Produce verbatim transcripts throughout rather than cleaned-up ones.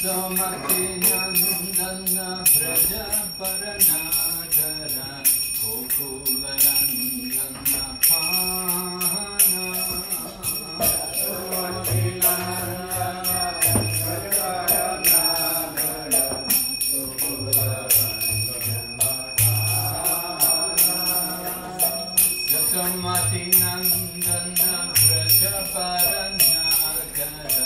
Yasomati-nandana Braja-paranadara Gokula-nandana Pana Yasomati-nandana Braja-paranadara Gokula-nandana Yasomati-nandana Braja-paranadara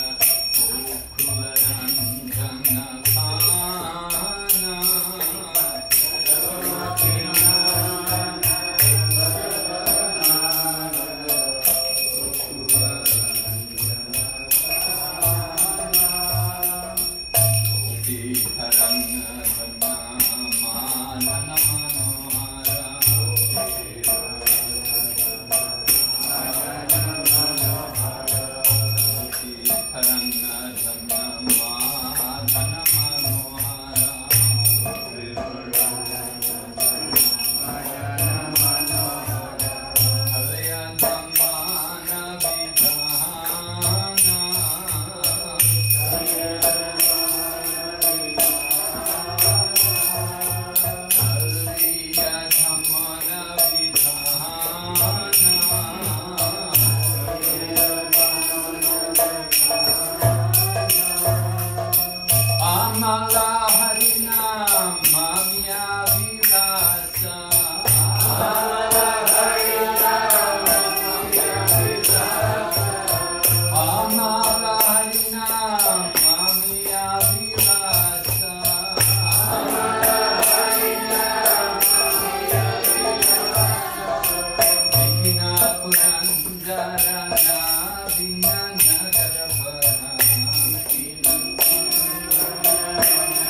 Nagara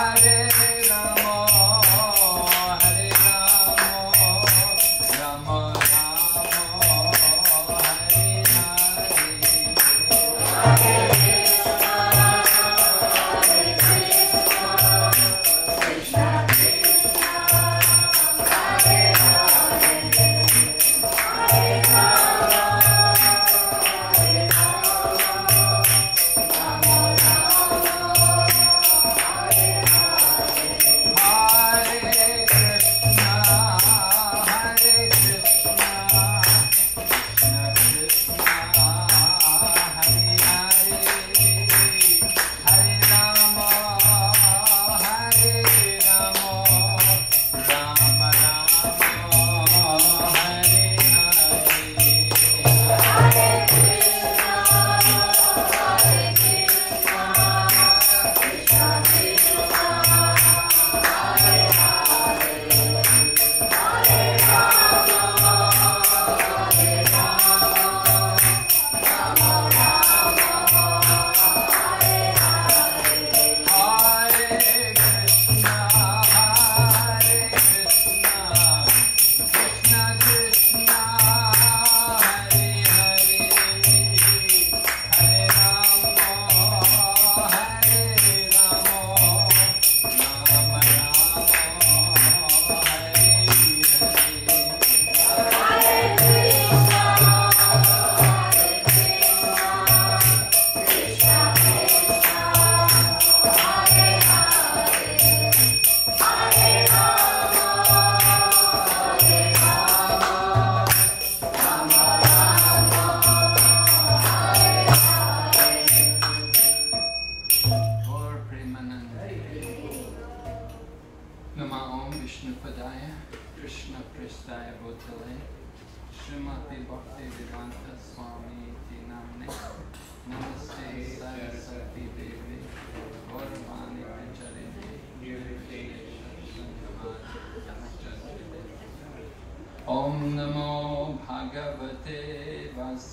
Om Namo Bhagavate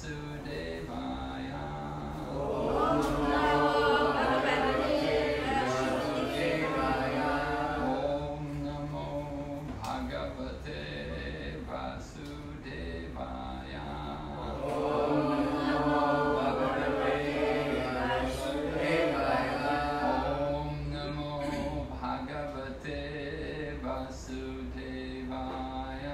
Vasudevaya. Om Namo Bhagavate Vasudevaya. Om Namo Bhagavate Vasudevaya. Om Namo Bhagavate Vasudevaya. Om Namo Bhagavate Vasudevaya.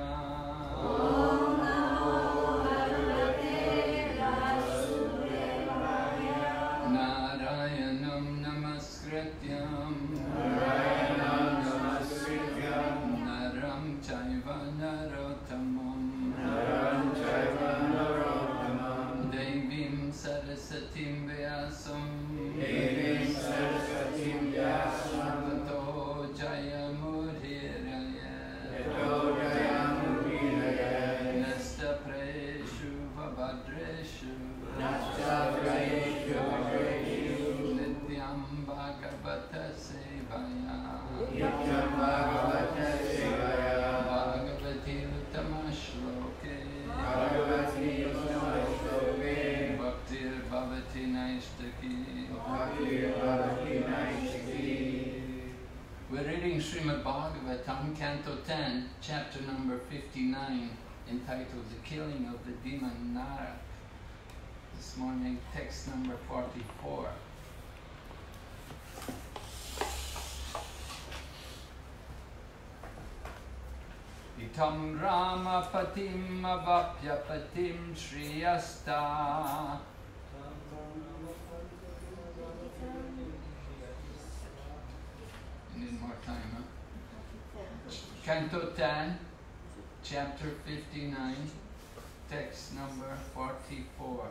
Narayanam Namaskrityam Narayanam Namaskrityam Naram Chaiva Narottamam Naram Chaiva Narottamam Devim Sarasatim Vyasam Devim Sarasatim Vyasam Tato Jayamudhiraya Tato Jayamudhiraya Nasta Preshu Vabhadreshu Nasta Preshu Nityam Bhagavata Sevaya Nityam Bhagavata Sevaya Bhagavati Uttama Shloke Bhagavati Uttama Shloke Bhaktir Bhavati Naistaki Bhaktir Bhavati Naistaki. We're reading Srimad Bhagavatam, Canto ten, chapter number fifty-nine, entitled The Killing of the Demon Nara. This morning, text number forty-four. Itam Rama Patim Avapya Patim Shriyasta. You need more time, huh? Canto ten, chapter fifty-nine, text number forty-four.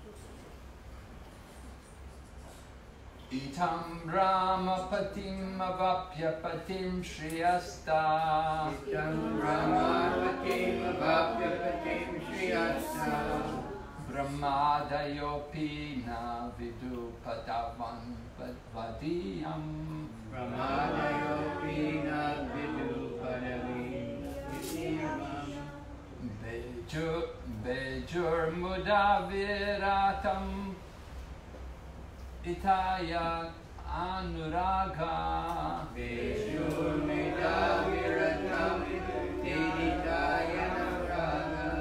Itam Rama Patim Avapya Patim Shriyasta. Itam Rama Patim Avapya Patim Shriyasta. Brahmadayopi na vidu padavan vadiyam. Brahmadayopi na vidu padavim. Bejur Bejur Mudaviratam Itaya anuraga Vishurmita viratam Tiditaya nuraga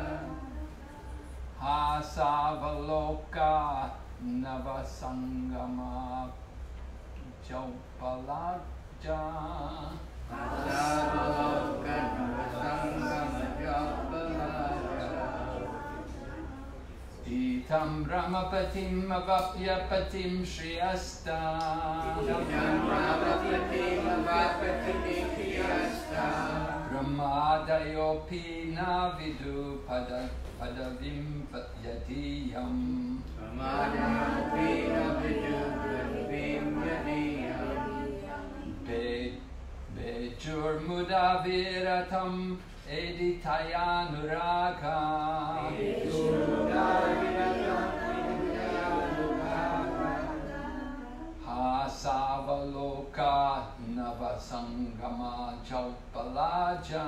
Hasavaloka navasangama Jaupalaja Asavaloka navasangama Jaupalaja Itam Ramapatim Avapyapatim Shriyasta Itam Ramapatim Avapyapatim Shriyasta Brahmadayopi Navidu Pada Padavim Yadiyam Brahmadayopi Navidu Padavim Yadiyam Be Bejur Mudaviratam Editayanuraga Bejur Mudaviratam Editayanuraga Hasavaloka Navasangama Jaupalaja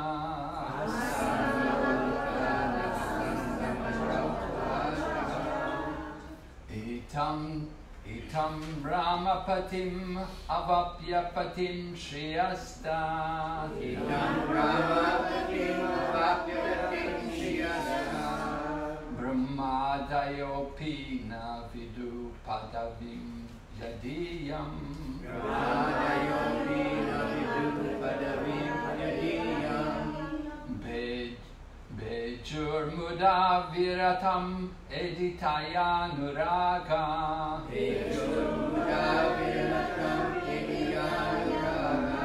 Itam Itam Ramapatim Avapyapatim Shriyasta Itam Ramapatim Avapyapatim Shriyasta Brahmadayopi Navidu Padavim Yadiyam Brahmadayopi Navidu Padavim Yadiyam Be Bejur Mudaviratam Editayanuraga Bejur Mudaviratam Editayanuraga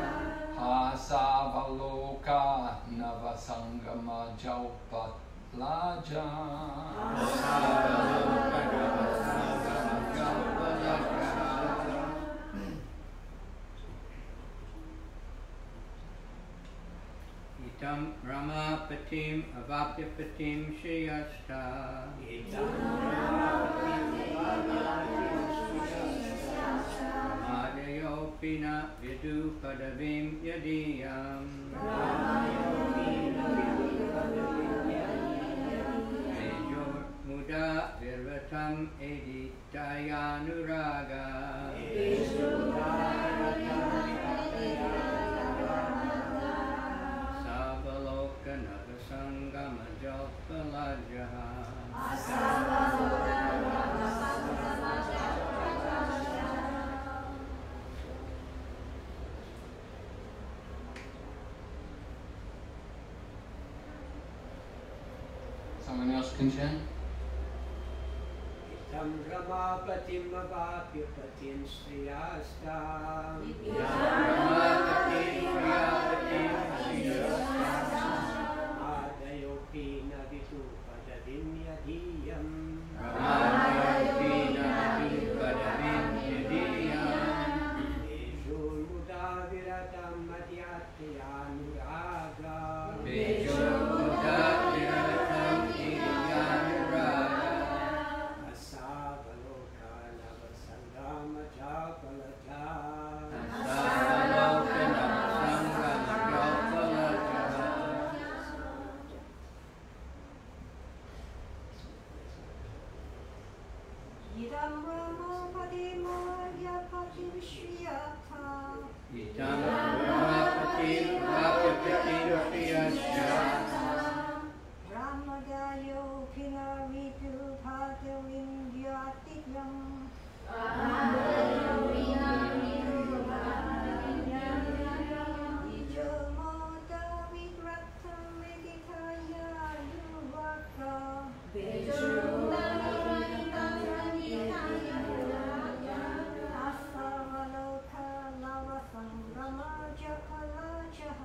Hasavaloka Navasangama Jaupalaja Asavaloka Navasangama Jaupalaja Itam Ramapatim Avapyapatim Shriyasta Itam Ramapatim Avapyapatim Shriyasta Brahmadayopi Navidu Padavim Yadiyam Bejur Muda Virvatam Editayanuraga Savaloka Navasangama Jaupalaja Someone else can chant? Itam Ramapatim Avapyapatim Shriyasta Ramapatim Ramapatim Shriyasta Adayopi Navidu Padavim Yadiyam Brahmadayopi Navidu Padavim Yadiyam Bejur Mudaviratam Madhyattayanuraga Bejur Mudaviratam Editayanuraga Asavaloka Navasangama Jaupalaja Asavaloka Navasangama Jaupalaja Idam Ramapatim Avapyapatim Shriyasta Itam Ramapatim Avapyapatim Shriyasta Brahmadayopi Navidu Padavim Yadiyam Ijamodaviratam Editayanuraga Asavaloka Navasangama Jaupalaja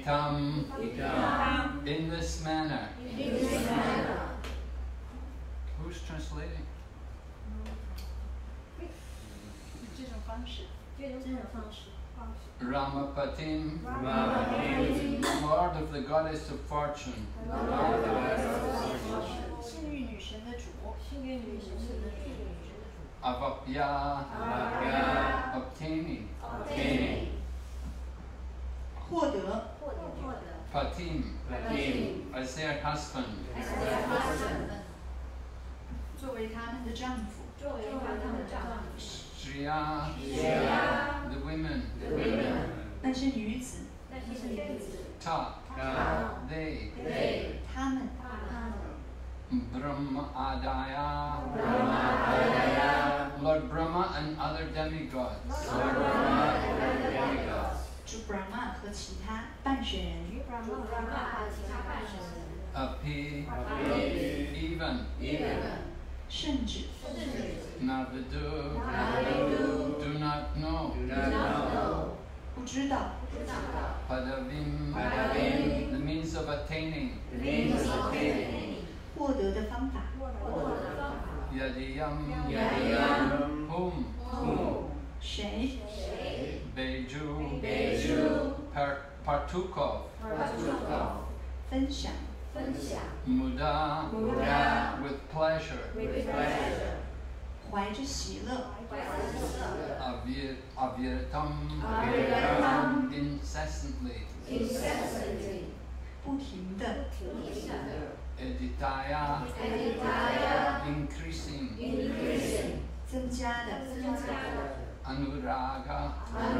Itam Itam. in this manner. In this manner. Who's translating? 这种方式， 这种方式，方式。 Ramapatim, Ramapatim. Lord of the goddess of fortune. 幸运女神的主， 幸运女神的主。 Avapya, Avapya. obtaining. Obtaining. 获得， 获得，获得。 Patim, Patim. as their husband. 作为他们的丈夫， 作为他们的丈夫。 Shriya, Shriya. the women. The women. 那些女子， 那些女子， Ta, Ta. they. They. 她们， 他们。 Brahma Adaya, Brahma. Lord Brahma and other demigods. Lord Brahma and demigods. 主 Brahma 和其他半神人， 与 Brahma 和其他半神人。 Api, Api. even. Even. 甚至 Navidu, Navidu. do not know. Do not know. 不知道， Padavim, Padavim. the means of attaining. The means of attaining. 获得的方法， 获得的方法。 Yadiyam, Yadiyam. whom, Whom. 谁 Beju, Beju. par, Partukov, Partukov. 分享， 分享。 Muda, Muda. with pleasure. With pleasure. 怀着喜乐， Avir, Avirtam, Avirtam. incessantly. Incessantly. 不停的， Editaya, Editaya. increasing. Increasing. 增加的， 增加的。 Anuraga,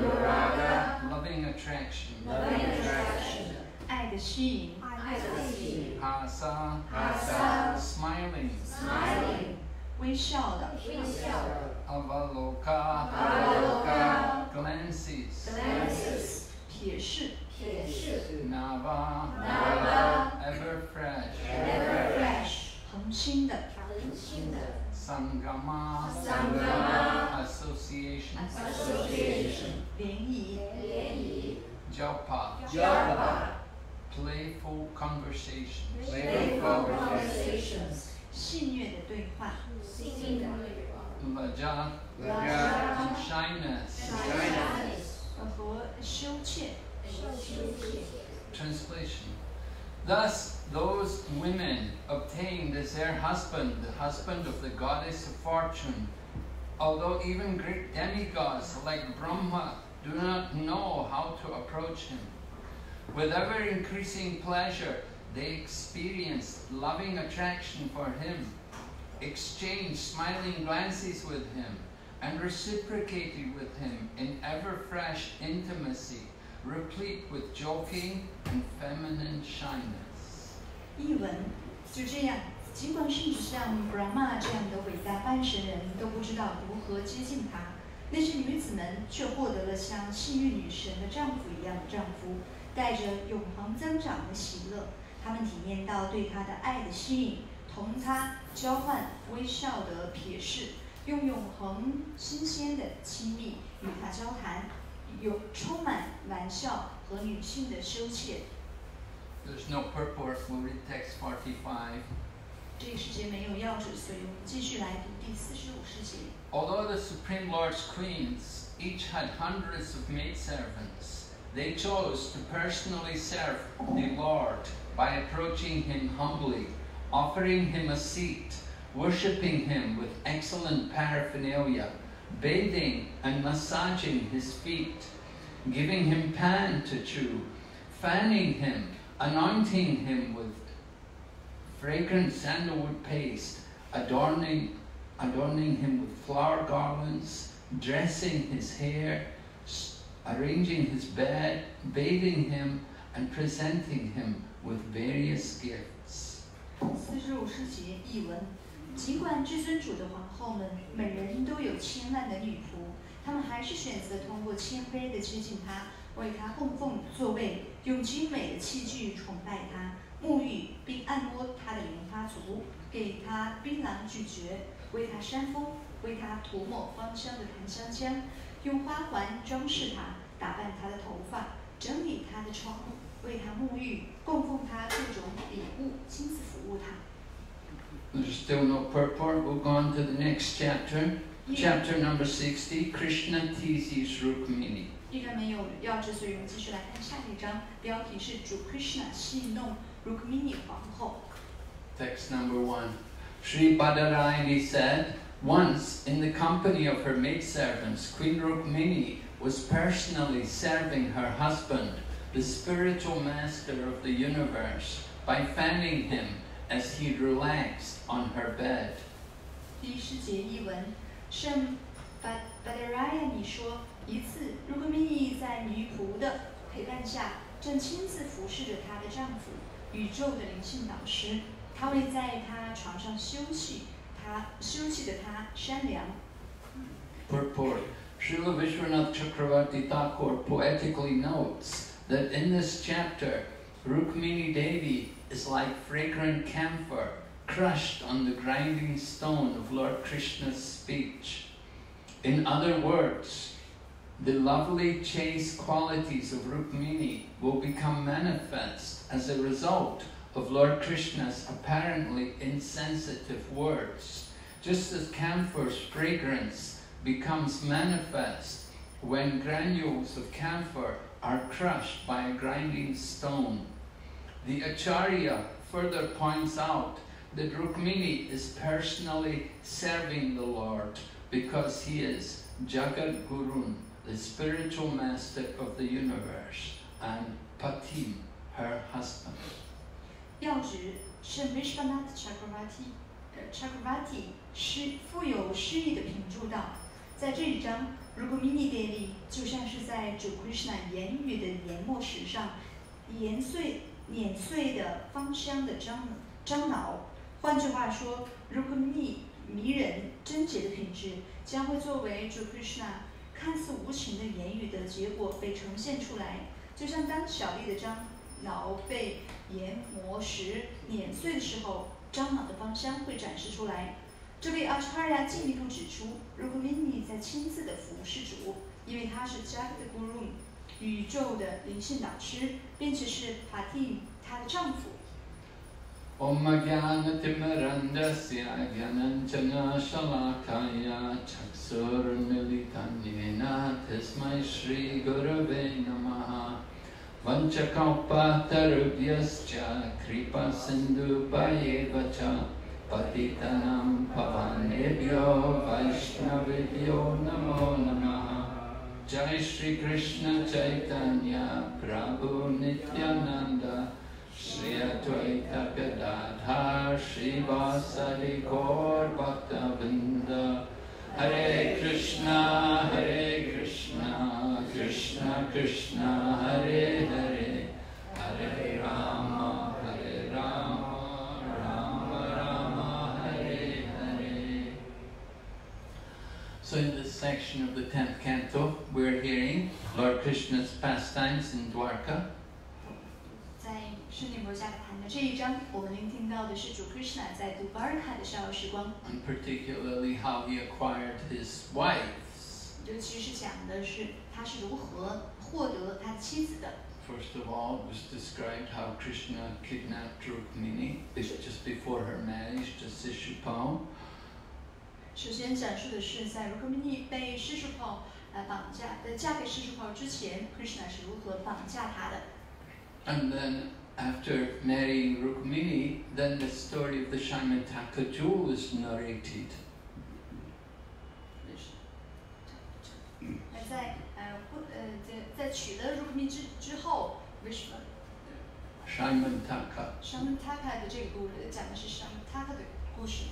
Anuraga. loving attraction. Loving attraction. 爱的吸引， 爱的吸引。 Hasa, Hasa. smiling. Smiling. 微笑的， 微笑。 Avaloka, Avaloka. glances. Glances. 撇视， 撇视。 Nava, Nava. ever fresh. Ever fresh. 恒星的， 恒星的。 Sangama, Sangama. association. Association. 联谊， 联谊。 Japa, Japa. playful conversation. Playful conversations. 戏谑的对话， 新的对话。 Laja, Laja. and shyness. Shyness. 和羞怯， 羞怯。 Translation. Thus, those women obtained as their husband, the husband of the goddess of fortune, although even great demigods like Brahma do not know how to approach him. With ever increasing pleasure, they experienced loving attraction for him, exchanged smiling glances with him, and reciprocated with him in ever fresh intimacy, replete with joking and feminine shyness. 译文就这样，尽管甚至像 Brahma 这样的伟大半神人都不知道如何接近他，那些女子们却获得了像幸运女神的丈夫一样的丈夫，带着永恒增长的喜乐。他们体验到对他的爱的吸引，同他交换微笑的瞥视，用永恒新鲜的亲密与他交谈，有充满玩笑和女性的羞怯。 There's no purport. We'll read text forty-five. 这个世界没有要旨，所以我们继续来读第四十五世节。 Although the Supreme Lord's queens each had hundreds of maidservants, they chose to personally serve the Lord by approaching him humbly, offering him a seat, worshipping him with excellent paraphernalia, bathing and massaging his feet, giving him pan to chew, fanning him, anointing him with fragrant sandalwood paste, adorning, adorning him with flower garlands, dressing his hair, arranging his bed, bathing him, and presenting him with various gifts. 四十五世节译文：尽管至尊主的皇后们每人都有千万的女仆，她们还是选择通过谦卑的接近他，为他供奉座位，用精美的器具崇拜他，沐浴并按摩他的莲花足，给他槟榔咀嚼，为他扇风，为他涂抹芳香的檀香浆，用花环装饰他，打扮他的头发，整理他的床为他沐浴，供奉他各种礼物，亲自服务他。 There's still no purport. We'll go on to the next chapter. 依然 Chapter number sixty, Krishna teases Rukmini. 依然没有要之，所以我们继续来看下一章，标题是主 Krishna 戏弄 Rukmini 皇后。 Text number one. Sri Badarayani said, once in the company of her maidservants, Queen Rukmini was personally serving her husband, the spiritual master of the universe, by fanning him as he relaxed on her bed. 第一世节译文，圣巴巴德拉亚尼说，一次如果米妮在女仆的陪伴下，正亲自服侍着她的丈夫，宇宙的灵性导师，他会在她床上休息，她休息的她善良。 Purport. Srila Vishwanath Chakravarti Thakur poetically notes that in this chapter, Rukmini Devi is like fragrant camphor crushed on the grinding stone of Lord Krishna's speech. In other words, the lovely chaste qualities of Rukmini will become manifest as a result of Lord Krishna's apparently insensitive words, just as camphor's fragrance becomes manifest when granules of camphor are crushed by a grinding stone. The Acharya further points out that Rukmini is personally serving the Lord because he is Jagat Gurun, the spiritual master of the universe, and Patim, her husband. 要指圣 Vishwanath Chakravarti， 呃 Chakravarti 诗富有诗意的品注道，在这一章，如果 Mini Devi 就像是在主 Krishna 言语的研墨石上研碎碾碎的芳香的樟樟脑。换句话说，如果 Mini 迷人贞洁的品质将会作为主 Krishna 看似无情的言语的结果被呈现出来，就像当小粒的樟脑被研磨石碾碎的时候，樟脑的芳香会展示出来。这位阿查亚进一步指出，如果 Mini 在亲自的服侍主，因为他是 Jagat Guru 宇宙的灵性导师，并且是 Pati 她的丈夫。 Om Jnana Timirandasya Jnananjana Shalakaya Chaksurmilitanyena Tasmai Shri Gurave Namaha Vanchakalpatarubhyascha Kripa Sindhu Bhayevacha Patitanam Pavanebhyo Vaishnavibhyo Namo Namaha Jai Shri Krishna Chaitanya Prabhu Nityananda Shri Advaita Gadadhar Shri Vasari Gaur Bhaktavinda Hare Krishna Hare Krishna Krishna Krishna Hare Hare Hare Rama Hare Rama Rama Rama Hare Hare. So in this section of the tenth canto, we're hearing Lord Krishna's pastimes in Dwarka. 在圣女国家谈的这一章，我们聆听到的是主 Krishna 在杜巴尔卡的逍遥时光， and particularly how he acquired his wives. 尤其是讲的是他是如何获得他的妻子的。 First of all, it was described how Krishna kidnapped Rukmini just before her marriage to Sishupal. 首先展述的是在 Rukmini 被施术炮呃绑架呃嫁给施术炮之前 ，Krishna 是如何绑架她的。 And then after marrying Rukmini, then the story of the Shaimantaka jewel is narrated. 那在呃婚呃在在娶了 Rukmini 之之后 ，Vishnu Shaimantaka. Shamantaka 的这个故事讲的是 Shamantaka 的故事。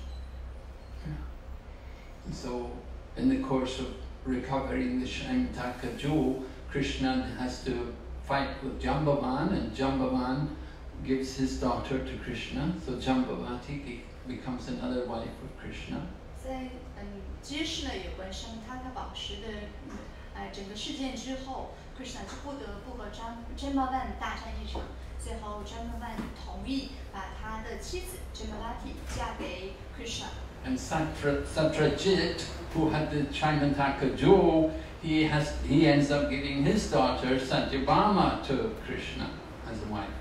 So, in the course of recovering the Shaimantaka jewel, Krishna has to fight with Jambavan, and Jambavan gives his daughter to Krishna. So Jambavati becomes another wife of Krishna. 在嗯揭示了有关 Shamantaka 宝石的呃整个事件之后 ，Krishna 就不得不和 Jam Jambavan 大战一场。最后 Jambavan 同意把他的妻子 Jambavati 嫁给 Krishna。 And Satra, Satrajit, who had the Shaimantaka jewel, he has he ends up giving his daughter Satyabhama to Krishna, as a wife.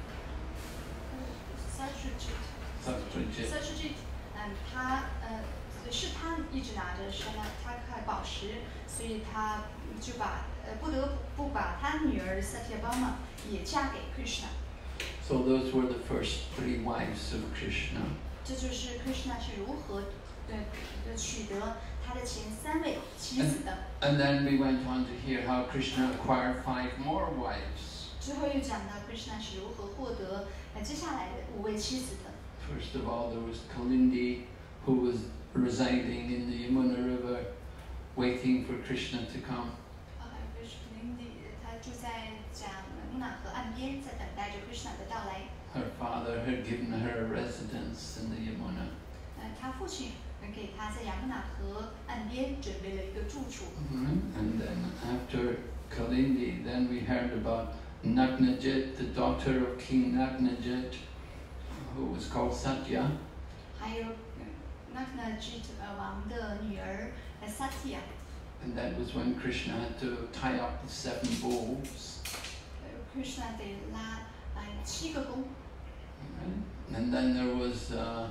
Satyajit Satyajit. Satyajit，嗯，他呃是他一直拿着什么他看宝石，所以他就把呃不得不把他女儿 Satyabhama 也嫁给 Krishna。 So those were the first three wives of Krishna. 这就是 Krishna 是如何呃呃取得他的前三位妻子的。 And then we went on to hear how Krishna acquired five more wives. 之后又讲到 Krishna 是如何获得呃接下来的五位妻子的。 First of all, there was Kalindi, who was residing in the Yamuna River, waiting for Krishna to come. 呃 Krishna 他住在讲木纳河岸边，在等待着 Krishna 的到来。 Her father had given her a residence in the Yamuna. 呃，他父亲给他在雅穆纳河岸边准备了一个住处。 Mhm. And then after Kalindi, then we heard about Nagnajit, the daughter of King Nagnajit, who was called Satya. 还有 Nagnajit 呃王的女儿呃 Satya， And that was when Krishna had to tie up the seven bulls. 呃 Krishna 得拉呃七个弓。 Right? And then there was uh,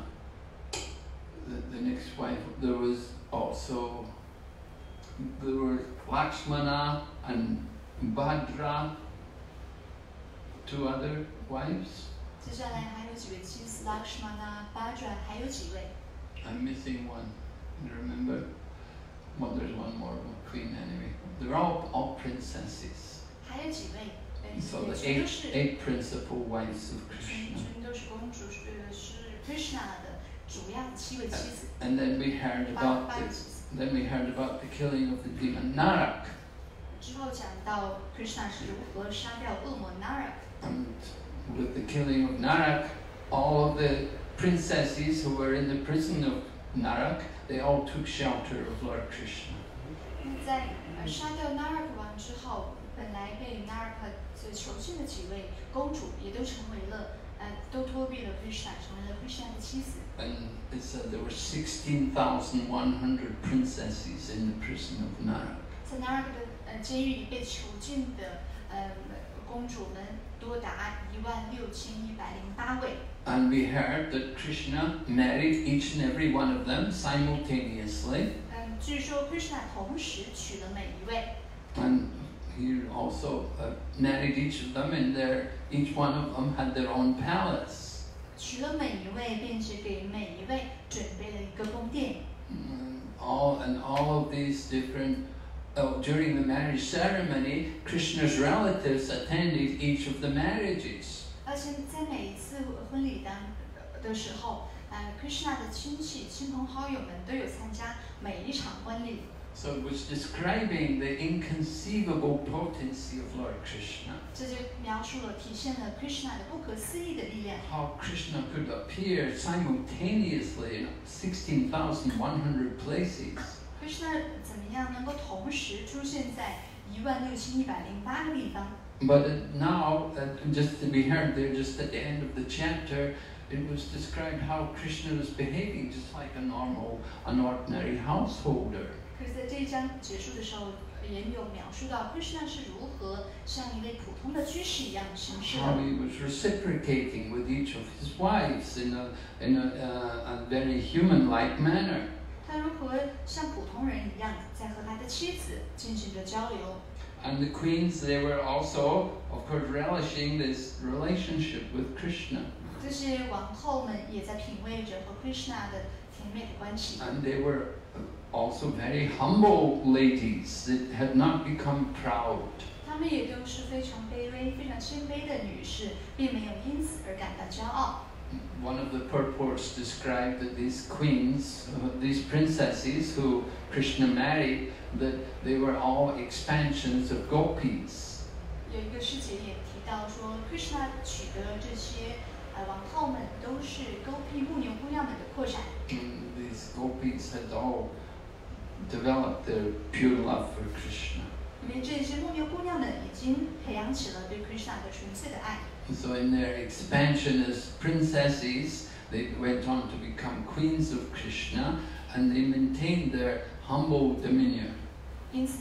the, the next wife, there was also, there were Lakshmana and Bhadra, two other wives. 接下来还有几位妻子 Lakshmana、Bhadra， 还有几位。 I'm missing one. You remember? Well, there's one more, one queen anyway. They're all, all princesses. 还有几位，呃， So the 全都 eight, 是 eight principal wives of 全 Krishna. 全都是公主，呃，是 Krishna 的主要的七位妻子， And then we heard 八 about 八位 the, 妻子。 then we heard about the killing of the demon Narak. 之后讲到 Krishna 是如何杀掉恶魔 Narak。 And with the killing of Narak, all of the princesses who were in the prison of Narak, they all took shelter of Lord Krishna. 在呃杀掉 Narak 王之后，本来被 Narak 所囚禁的几位公主，也都成为了呃都脱避了 Krishna， 成为了 Krishna 的妻子。 And it said there were sixteen thousand one hundred princesses in the prison of Narak. 在 Narak 的呃监狱里被囚禁的呃公主们多达一万六千一百零八位。 And we heard that Krishna married each and every one of them simultaneously. 嗯，据说 Krishna 同时娶了每一位。 And he also uh, married each of them, and their, each one of them had their own palace. 娶了每一位，并且给每一位准备了一个宫殿。 Mm, all and all of these different. Oh, during the marriage ceremony, Krishna's relatives attended each of the marriages. 而且在每一次婚礼当的时候，呃，Krishna 的亲戚、亲朋好友们都有参加每一场婚礼。 So it was describing the inconceivable potency of Lord Krishna. 这就描述了、体现了 Krishna 的不可思议的力量。 How Krishna could appear simultaneously in sixteen thousand one hundred places. Krishna 怎么样能够同时出现在一万六千一百零八个地方？ But it- now, uh, just to be heard there, just at the end of the chapter, it was described how Krishna was behaving just like a normal, an ordinary householder. 可是在这一章结束的时候，也有描述到 Krishna 是如何像一位普通的居士一样行事 How 的。 he was reciprocating with each of his wives in a, in a, uh, a very human-like manner. 他如何像普通人一样，在和他的妻子进行着交流？ And the queens, they were also, of course, relishing this relationship with Krishna. 这些王后们也在品味着和 Krishna 的甜美的关系。 And they were also very humble ladies that had not become proud. 她们也都是非常卑微、非常谦卑的女士，并没有因此而感到骄傲。 One of the purports described that these queens, uh, these princesses who Krishna married, that they were all expansions of gopis. 有一个师姐也提到说 ，Krishna 取得这些呃王后们都是勾辟牧牛姑娘们的扩展。 And these gopis had all developed their pure love for Krishna. 因为这些牧牛姑娘们已经培养起了对 Krishna 的纯粹的爱。 So in their expansion as princesses, they went on to become queens of Krishna, and they maintained their humble demeanor. 因此呢，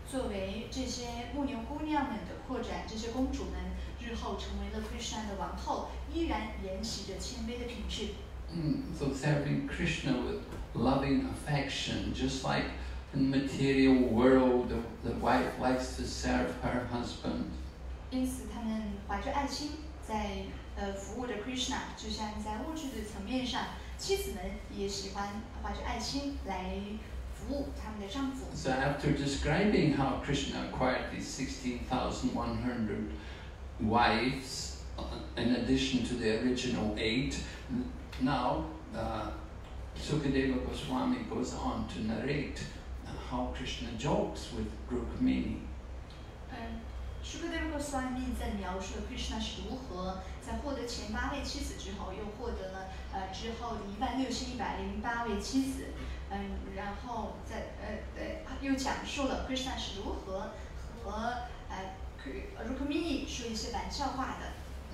作为这些牧牛姑娘们的扩展，这些公主们日后成为了 Krishna 的王后，依然沿袭着谦卑的品质。 Mm, so serving Krishna with loving affection, just like in the material world, the, the wife likes to serve her husband. 因此，他们怀着爱心，在呃服务着 Krishna， 就像在物质的层面上，妻子们也喜欢怀着爱心来服务他们的丈夫。 So after describing how Krishna acquired these sixteen thousand one hundred wives, uh, in addition to the original eight, now uh, Sukadeva Goswami goes on to narrate how Krishna jokes with Rukmini. 嗯 Shukadeva Goswami 在描述了 Krishna 是如何在获得前八位妻子之后，又获得了呃之后的一万六千一百零八位妻子，嗯，然后在呃对又讲述了 Krishna 是如何和呃 Rukmini 说一些玩笑话的。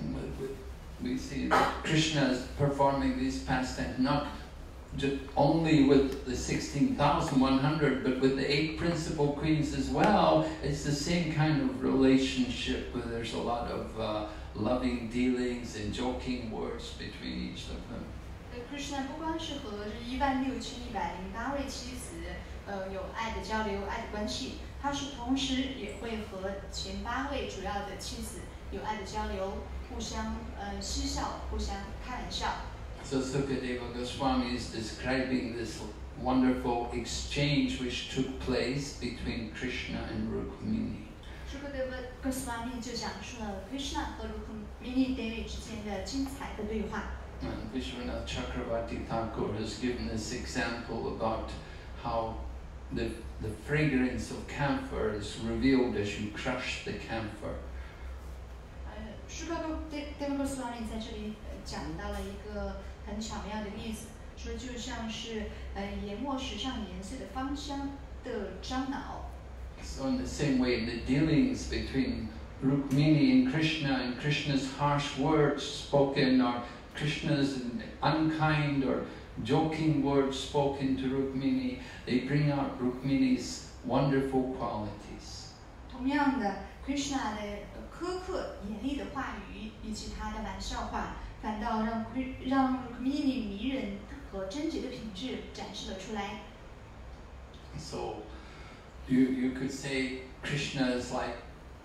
We see that Krishna is performing these pastimes not just only with the sixteen thousand one hundred, but with the eight principal queens as well. It's the same kind of relationship where there's a lot of uh, loving dealings and joking words between each of them. Krishna 不光是和这一万六千一百零八位妻子，呃，有爱的交流、爱的关系，他是同时也会和前八位主要的妻子有爱的交流，互相呃嬉笑，互相开玩笑。 So Sukadeva Goswami is describing this wonderful exchange which took place between Krishna and Rukmini. Shukadeva Goswami 就讲述了 Krishna 和 Rukmini Devi 之间的精彩的对话。 And Vishwanath Chakravarti Thakur has given this example about how the, the fragrance of camphor is revealed as you crush the camphor. 呃 Shukadeva Goswami 在这里讲到了一个很巧妙的例子，说就像是呃研磨时尚颜色的芳香的樟脑。 So in the same way, the dealings between Rukmini and Krishna, and Krishna's harsh words spoken, or Krishna's unkind or joking words spoken to Rukmini, they bring out Rukmini's wonderful qualities. 同样的 ，Krishna 的苛刻、严厉的话语以及他的玩笑话，反倒让让 Rukmini 迷人和贞洁的品质展示了出来。 So, you you could say Krishna is like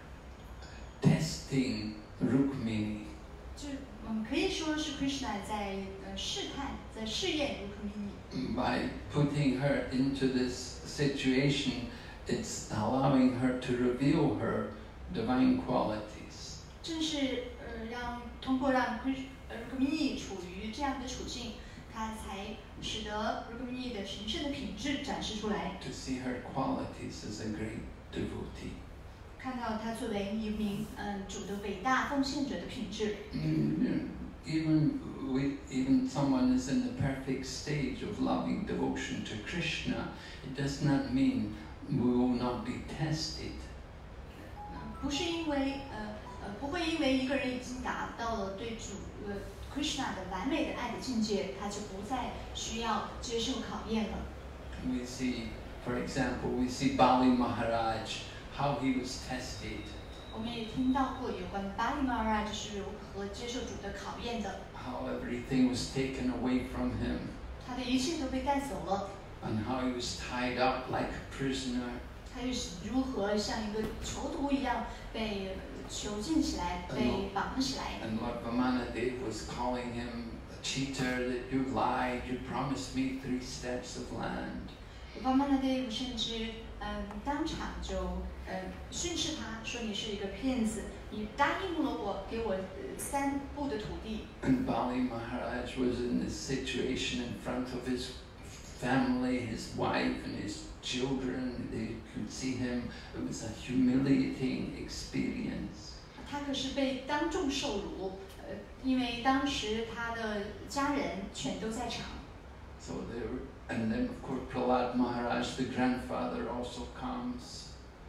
testing Rukmini. 就我们可以说是 Krishna 在呃试探，在试验 Rukmini。 By putting her into this situation, it's allowing her to reveal her divine qualities. 正是呃让通过让 Rukmini 处于这样的处境，他才使得 Rukmini 的神圣的品质展示出来。 To see her qualities as a great devotee. 看到他作为一名嗯主的伟大奉献者的品质。 Mm, even we, even someone is in the perfect stage of loving devotion to Krishna, it does not mean we will not be tested. 不是因为呃呃不会因为一个人已经达到了对主呃 Krishna 的完美的爱的境界，他就不再需要接受考验了。 We see, for example, we see Bali Maharaj, how he was tested. 我们也听到过有关巴利马拉就是如何接受主的考验的， How everything was taken away from him, 他的一切都被带走了， and how he was tied up like a prisoner. 他又是如何像一个囚徒一样被囚禁起来，被绑起来。 And Lord Vamanadev was calling him a cheater, that you lied, you promised me three steps of land. 巴曼纳德甚至嗯当场就嗯训斥他说你是一个骗子，你答应了我给我三步的土地。 And Bali Maharaj was in this situation in front of his family, his wife and his children. They could see him. It was a humiliating experience. 他可是被当众受辱，呃，因为当时他的家人全都在场。 So they were, and then of course Prahlad Maharaj, the grandfather, also comes,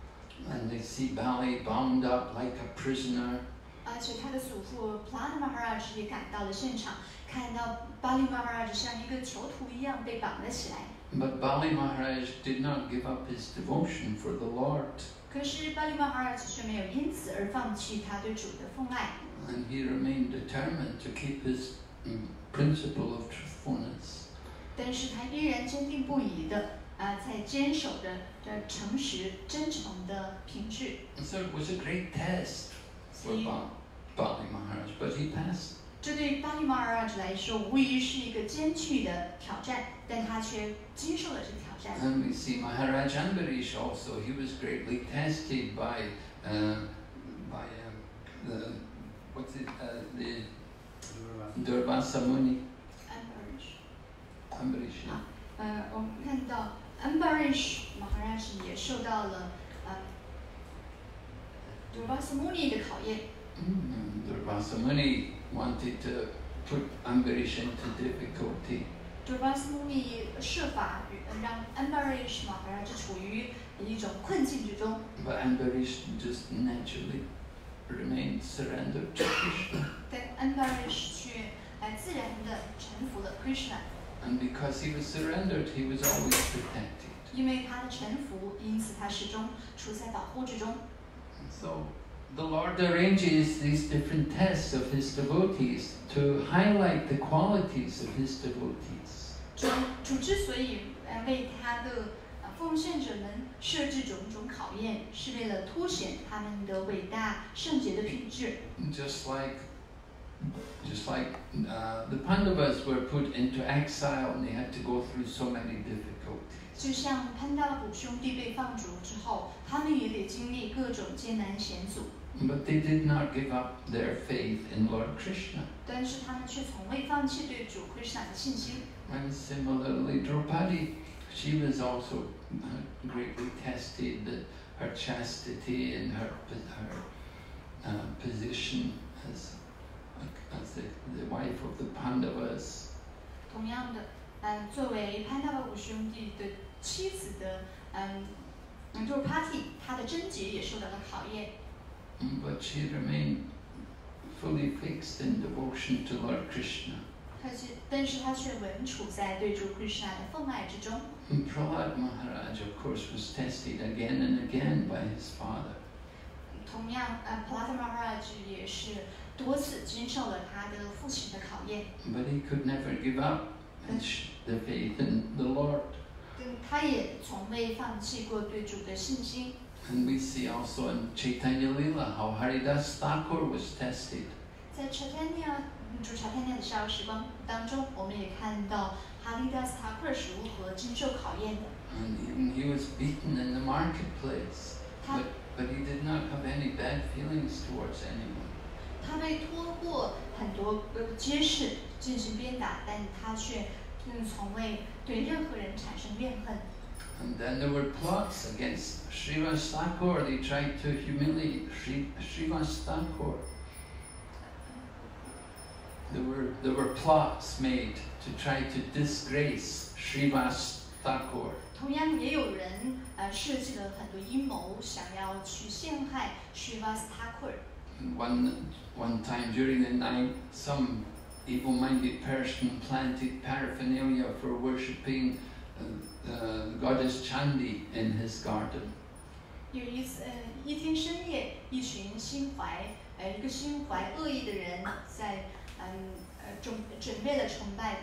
and they see Bali bound up like a prisoner. 而且他的祖父 Prahlad Maharaj 也赶到了现场，看到巴利 Maharaj 像一个囚徒一样被绑了起来。 But Bali Maharaj did not give up his devotion for the Lord. 可是巴利马哈尔却没有因此而放弃他对主的奉爱， And he remained determined to keep his um, principle of truthfulness. 但是他依然坚定不移的啊、呃，在坚守着这诚实、真诚的品质。 And so it was a great test for 所以， ba Bali Maharaj, but he passed. 这对巴利马尔来说无疑是一个艰巨的挑战，但他却经受了这个挑战。 And we see Maharaj Ambarish also, he was greatly tested by, uh, by um, the, what's it, uh, the Durvasa Muni. Ambarish Ambarish, yeah. 呃，我们看到 Ambarish Maharaj 也受到了呃 Durvasa Muni 的考验。 Mm, Durvasa Muni wanted to put Ambarish into difficulty. Durvasa Muni 设法让 Ambarish Maharaj 处于一种困境之中， But Ambarish just naturally remained surrendered to Krishna. 但 Ambarish 却呃自然的臣服了 Krishna， And because he was surrendered, he was always protected. 因为他的臣服，因此他始终处在保护之中。 And so the Lord arranges these different tests of his devotees to highlight the qualities of his devotees. 主主之所以呃为他的呃奉献者们设置种种考验，是为了凸显他们的伟大圣洁的品质。 Just like, just like uh, the Pandavas were put into exile and they had to go through so many difficulties. 就像潘达普兄弟被放逐之后，他们也得经历各种艰难险阻， But they did not give up their faith in Lord Krishna. 但是他们却从未放弃对主 Krishna 的信心。 And similarly, Draupadi, she was also uh, greatly tested, that her chastity and her, her uh, position as, as the, the wife of the Pandavas. 同样的，嗯，作为潘达普兄弟的妻子的，嗯，嗯，就是 Party， 她的贞洁也受到了考验。 But she remained fully fixed in devotion to Lord Krishna. 可是，但是她却稳处在对主 Krishna 的奉爱之中。 And Prahlad Maharaj, of course, was tested again and again by his father. 同样，呃 p l a t a Maharaj 也是多次经受了他的父亲的考验， But he could never give up his, the faith in the Lord. 但他也从未放弃过对主的信心。 And we see also in Chaitanya Lila how Haridas Thakur was tested. 在 Chaitanya 主 Chaitanya 的少时光当中，我们也看到哈利达斯塔克是如何经受考验的。 And even he was beaten in the marketplace. But, but he did not have any bad feelings towards anyone. 他被拖过很多个街市进行鞭打，但他却嗯从未对任何人产生怨恨。 And then there were plots against Srivas Thakur. They tried to humiliate Sri, Srivas Thakur. There were, there were plots made to try to disgrace Srivas Thakur. 同样也有人呃设计了很多阴谋，想要去陷害 Srivas Thakur。 And one, one time during the night, some evil-minded person planted paraphernalia for worshipping uh, uh, goddess Chandi in his garden. 有一次，呃，一天深夜，一群心怀呃一个心怀恶意的人在嗯呃准准备了崇拜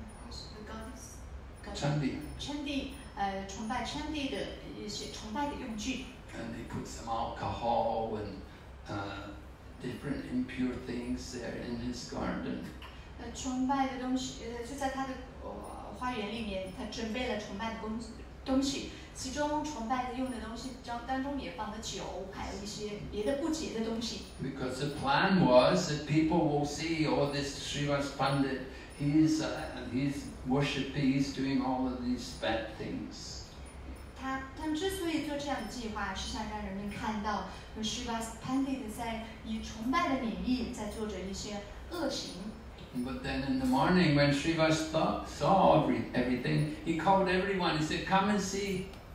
高 Chandi. 称帝呃崇拜称帝的一些崇拜的用具。 And they put some alcohol and uh, different impure things there in his garden. 呃，崇拜的东西，呃，就在他的呃花园里面，他准备了崇拜的东东西，其中崇拜的用的东西当当中也放了酒，还有一些别的不洁的东西。 Because the plan was that people will see, oh, this Srivas Pandit, he's, uh, he's worshipping, he's doing all of these bad things. 他他们之所以做这样的计划，是想让人们看到 Srivas Pandit 在以崇拜的名义在做着一些恶行。 But then in the morning when Srivas thought, saw every, everything, he called everyone, he said, come and see. 嗯，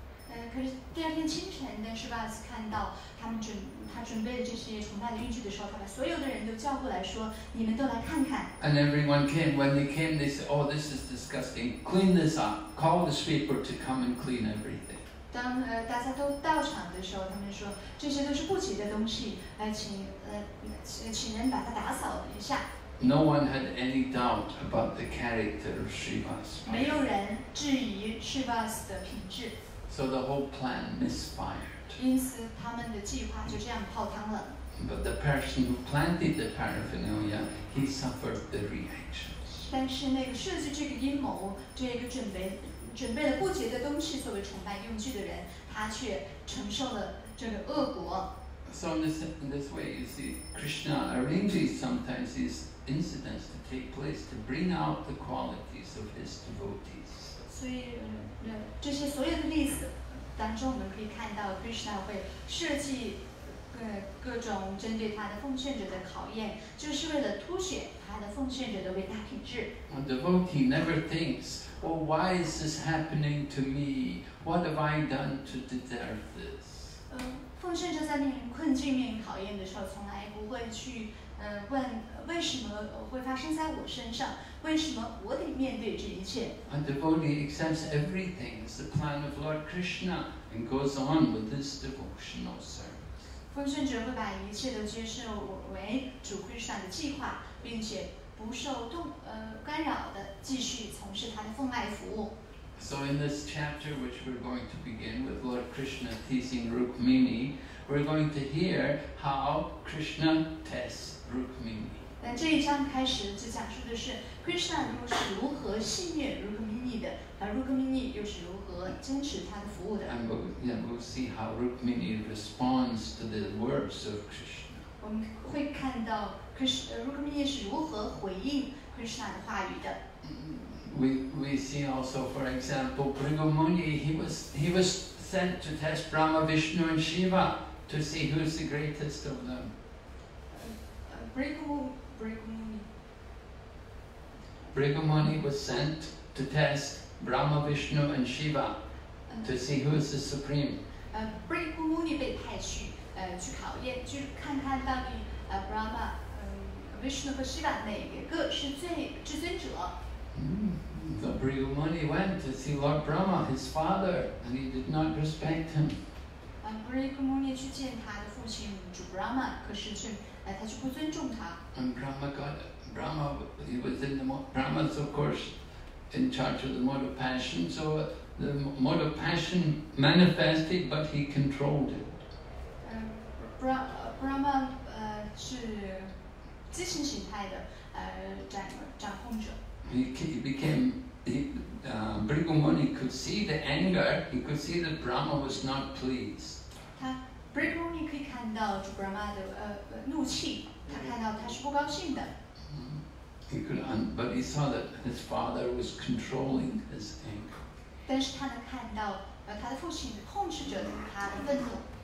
可是第二天清晨呢，施巴斯看到他们准他准备的这些崇拜的玉具的时候，他把所有的人都叫过来说：“你们都来看看。” And everyone came. When they came, they said, "Oh, this is disgusting. Clean this up. Call the sweeper to come and clean everything." 当呃大家都到场的时候，他们说这些都是不洁的东西，呃，请呃请请人把它打扫一下。 No one had any doubt about the character of Srivas. 没有人质疑施巴斯的品质， So the whole plan misfired. 因此他们的计划就这样泡汤了。 But the person who planted the paraphernalia, he suffered the reaction. 但是那个设计这个阴谋，这个准备准备了不洁的东西作为崇拜用具的人，他却承受了这个恶果。 So in this, in this way, you see, Krishna arranges sometimes these incidents to take place to bring out the qualities of his devotees. 所以，呃，这些所有的例子当中，我们可以看到 Krishna 会设计呃各种针对他的奉献者的考验，就是为了凸显他的奉献者的伟大品质。 A devotee never thinks, "Oh, why is this happening to me? What have I done to deserve this?" 呃，奉献者在面临困境、面临考验的时候，从来不会去呃问呃为什么会发生在我身上，为什么我得面对这一切。 A devotee accepts everything as the plan of Lord Krishna and goes on with his devotional service. 奉献者会把一切都接受为主 Krishna 的计划，并且不受动呃干扰的继续从事他的奉爱服务。 So in this chapter, which we're going to begin with Lord Krishna teasing Rukmini, we're going to hear how Krishna tests Rukmini. 那这一章开始就讲述的是 Krishna 又是如何戏谑 Rukmini 的，而 Rukmini 又是如何坚持他的服务的。 And we'll, yeah, we'll see how Rukmini responds to the words of Krishna. 我们会看到 Krishna Rukmini 是如何回应 Krishna 的话语的。 We, we see also, for example, Bhrigu Muni, he was, he was sent to test Brahma, Vishnu and Shiva to see who's the greatest of them. Bhrigu Bhrigu Muni Bhrigu Muni was sent to test Brahma, Vishnu and Shiva to see who is the supreme. 呃 Bhrigu Muni 被派去呃去考验，去看看到底呃 Brahma 嗯 Vishnu 和 Shiva 哪个是最至尊者。 Mm. So Bhrigu Muni went to see Lord Brahma, his father, and he did not respect him. 啊 Bhrigu Muni 去见他的父亲主 Brahma， 可是却呃他却不尊重他。 And Brahma got Brahma. He was in the mo- Brahma's, of course, in charge of the mode of passion. So the mode of passion manifested, but he controlled it. 嗯 Bra Brahma 呃是激情形态的呃掌掌控者。 He, he became. He, uh, Bhrigu Muni could see the anger. He could see that Brahma was not pleased. 他 Bhrigu Muni 可以看到主 Brahma 的呃呃怒气，他看到他是不高兴的。 He could, un- but he saw that his father was controlling his anger. 但是他能看到呃他的父亲控制着他的愤怒，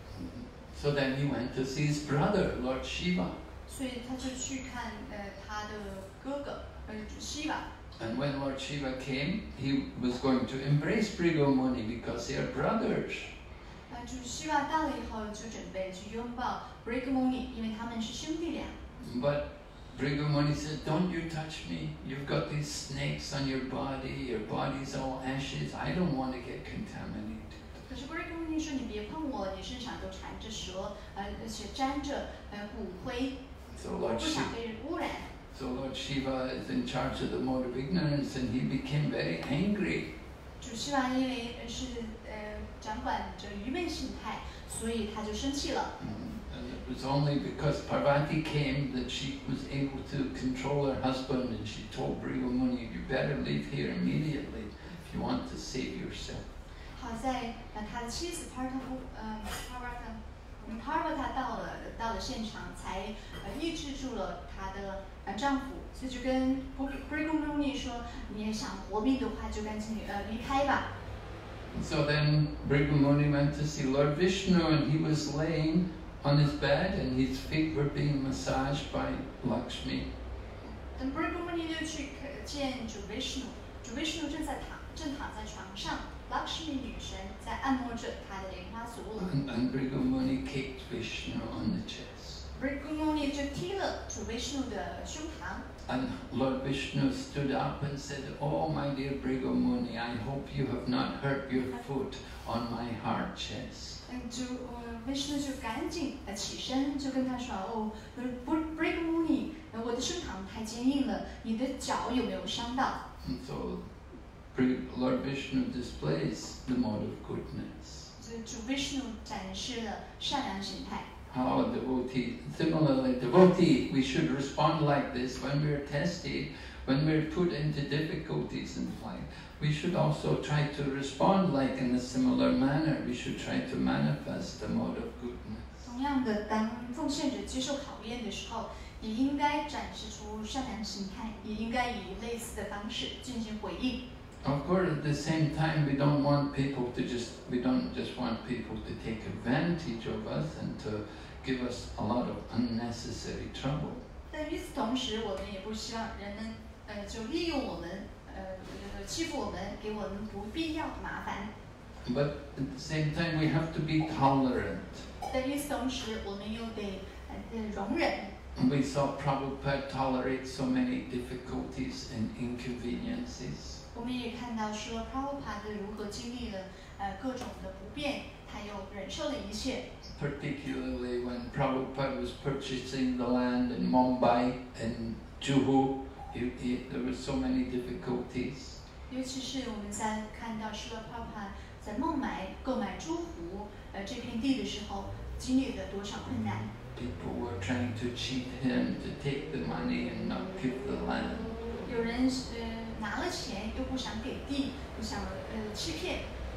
So then he went to see his brother, Lord Shiva. 所以他就去看呃他的哥哥呃主 Shiva。 And when Lord Shiva came, he was going to embrace Bhrigu Muni because they are brothers. 呃主 Shiva 到了以后就准备去拥抱 Bhrigu Muni， 因为他们是兄弟俩。 But Bhrigu Muni said, "Don't you touch me. You've got these snakes on your body. Your body's all ashes. I don't want to get contaminated." 可是 Bhrigu Muni 说你别碰我，你身上都缠着蛇，呃而且沾着呃骨灰， So 我 Lord 不想 Shiva, 被污染。 so Lord Shiva is in charge of the mode of ignorance, and he became very angry. 主 Shiva 因为是呃掌管着愚昧心态，所以他就生气了。 And it was only because Parvati came that she was able to control her husband, and she told Bhrigu Muni, "You better leave here immediately if you want to save yourself." 好在呃他的妻子 Partha 呃 Parvata， 嗯 Parvata 到了到了现场，才呃抑制住了她的呃丈夫，所以就跟 Bhrigu Muni 说，你也想活命的话，就赶紧呃离开吧。 So then Bhrigu Muni went to see Lord Vishnu, and he was laying on his bed, and his feet were being massaged by Lakshmi. 等 Bhrigu Muni 就去见主 Vishnu， 主 Vishnu 正在躺正躺在床上，Lakshmi 女神在按摩着她的莲花足了。 And, and Brigamuni kicked Vishnu on the chest. Brigumuni 就踢了主 Vishnu 的胸膛。 And Lord Vishnu stood up and said, "Oh, my dear Brigamuni, I hope you have not hurt your foot on my hard chest." 嗯，主呃 Vishnu 就赶紧呃起身，就跟他说：“哦，呃，Brigumuni，呃，我的胸膛太坚硬了，你的脚有没有伤到？” And so Bri- Lord Vishnu displays the mode of goodness. 所以主 Vishnu 展示了善良形态。 How a devotee, similarly, devotee, we should respond like this when we're tested, when we're put into difficulties in life. We should also try to respond like in a similar manner. We should try to manifest the mode of goodness. 同样的，当奉献者接受考验的时候，也应该展示出善良形态，也应该以类似的方式进行回应。 Of course, at the same time, we don't want people to just, we don't just want people to take advantage of us and to give us a lot of unnecessary trouble. 但与此同时，我们也不希望人们呃就利用我们，呃呃欺负我们，给我们不必要的麻烦。 But at the same time, we have to be tolerant. 但与此同时，我们又得呃呃容忍。 We saw Prabhupada tolerate so many difficulties and inconveniences. 我们也看到说 Prabhupada 如何经历了呃各种的不便，他又忍受了一切。 Particularly when Prabhupada was purchasing the land in Mumbai and Juhu, he, he, there were so many difficulties. 尤其是我们在看到施罗 Prabhupada 在孟买购买珠湖呃这片地的时候，经历了多少困难。 People were trying to cheat him to take the money and not give the land. 有人呃拿了钱又不想给地，不想呃欺骗，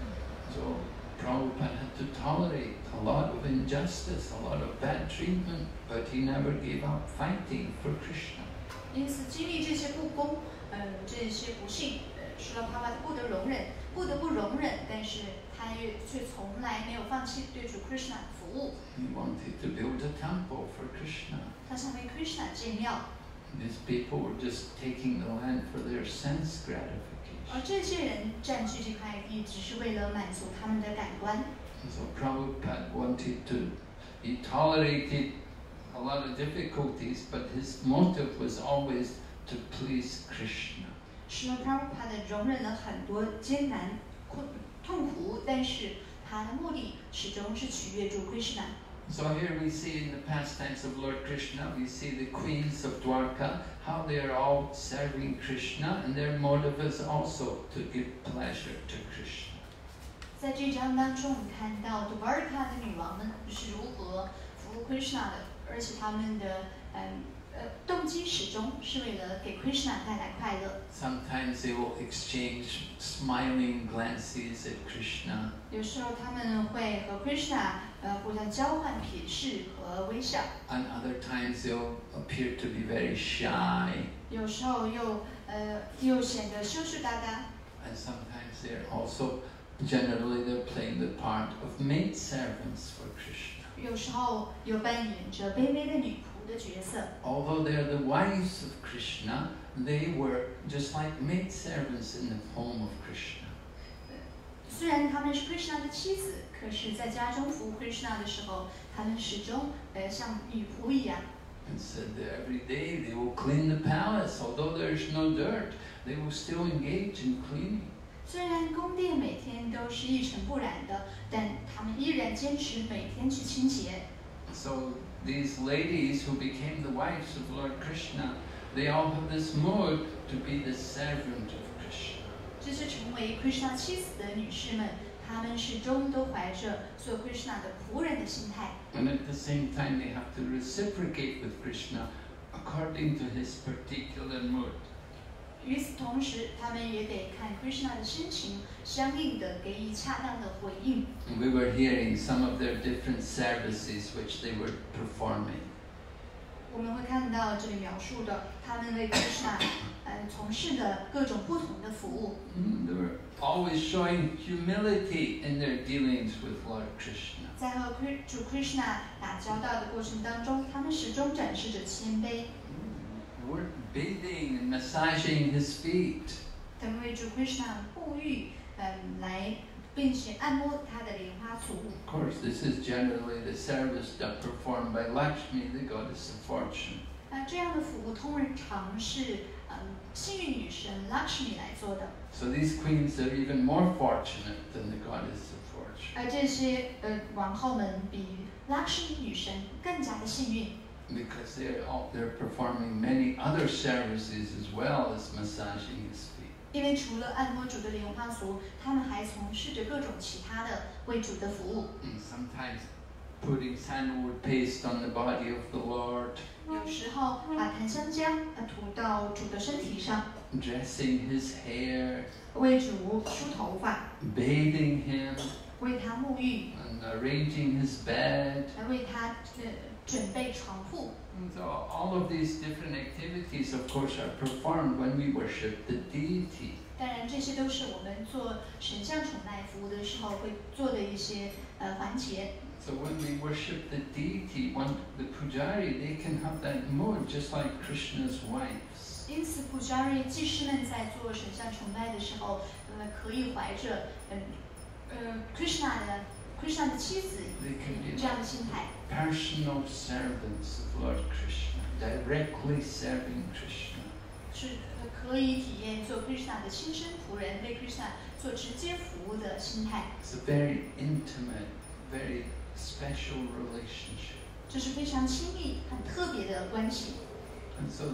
So Prabhupada had to tolerate a lot of injustice, a lot of bad treatment, but he never gave up fighting for Krishna. 因此经历这些不公，呃这些不幸，呃施罗 Prabhupada 不得容忍，不得不容忍，但是他也却从来没有放弃对主 Krishna 的服务。 He wanted to build a temple for Krishna. 他想为 Krishna 建庙， These people were just taking the land for their sense 而 gratification. 这些人占据这块地，只是为了满足他们的感官。 So Prabhupada wanted to, he tolerated a lot of difficulties, but his motive was always to please Krishna. 施罗 Prabhupada 容忍了很多艰难、困痛苦，但是他的目的始终是取悦主 Krishna。 So here we see in the pastimes of Lord Krishna, we see the queens of Dwarka, how they are all serving Krishna, and their motive is also to give pleasure to Krishna. 在这章当中，我们看到 Dwarka 的女王们是如何服务 Krishna 的，而且他们的嗯呃动机始终是为了给 Krishna 带来快乐。 Sometimes they will exchange smiling glances at Krishna. 有时候他们会和 Krishna 呃互相交换瞥视和微笑， And other times they'll appear to be very shy. 有时候又呃又显得羞羞答答。 And sometimes they're also, generally they're playing the part of maid servants for Krishna. 有时候又扮演着卑微的女仆的角色。 Although they're the wives of Krishna, they were just like maid servants in the home of Krishna. 虽然他们是 Krishna 的妻子，可是在家中服务 Krishna 的时候，他们始终呃像女仆一样。 And said that every day they will clean the palace. Although there's no dirt, they will still engage in cleaning. 虽然宫殿每天都是一尘不染的，但他们依然坚持每天去清洁。 So these ladies who became the wives of Lord Krishna, they all have this mode to be the servant of Krishna. 这些成为 Krishna 妻子的女士们，她们始终都怀着做 Krishna 的仆人的心态。 And at the same time, they have to reciprocate with Krishna according to his particular mood. 与此同时，他们也得看 Krishna 的心情，相应的给予恰当的回应。 And we were hearing some of their different services which they were performing. 我们会看到这里描述的，他们为 Krishna 呃从事的各种不同的服务。 Mm, They were always showing humility in their dealings with Lord Krishna. 在和 Kri- 主 Krishna 打交道的过程当中，他们始终展示着谦卑。 They weren't bathing and massaging his feet. 他们为主 Krishna 沐浴，嗯，来并且按摩他的莲花足。 Of course, this is generally the service that performed by Lakshmi, the goddess of fortune. 那这样的服务通常是嗯幸运女神 Lakshmi 来做的。 So these queens are even more fortunate than the goddess of fortune. 而这些呃王后们比 Lakshmi 女神更加的幸运。 Because they're all, they're performing many other services as well as massaging his feet. 因为除了按摩主的莲花足，他们还从事着各种其他的为主的服务。 And sometimes putting sandalwood paste on the body of the Lord, 有时候把檀香浆呃涂到主的身体上， dressing his hair, 为主梳头发， bathing him, 为他沐浴， and arranging his bed. 来为他呃准备床铺。 And so all of these different activities, of course, are performed when we worship the deity. 当然，这些都是我们做神像崇拜服务的时候会做的一些呃环节。 So when we worship the deity, one, the pujari, they can have that mode just like Krishna's wives. 因此，Pujari 祭司们在做神像崇拜的时候，呃，可以怀着嗯呃 Krishna 的 Krishna 的妻子 They can be 这样的心态。 personal servants of Lord Krishna, directly serving Krishna. 是呃可以体验做 Krishna 的亲生仆人，为 Krishna 做直接服务的心态。 It's a very intimate, very special relationship. 这是非常亲密、很特别的关系。 And so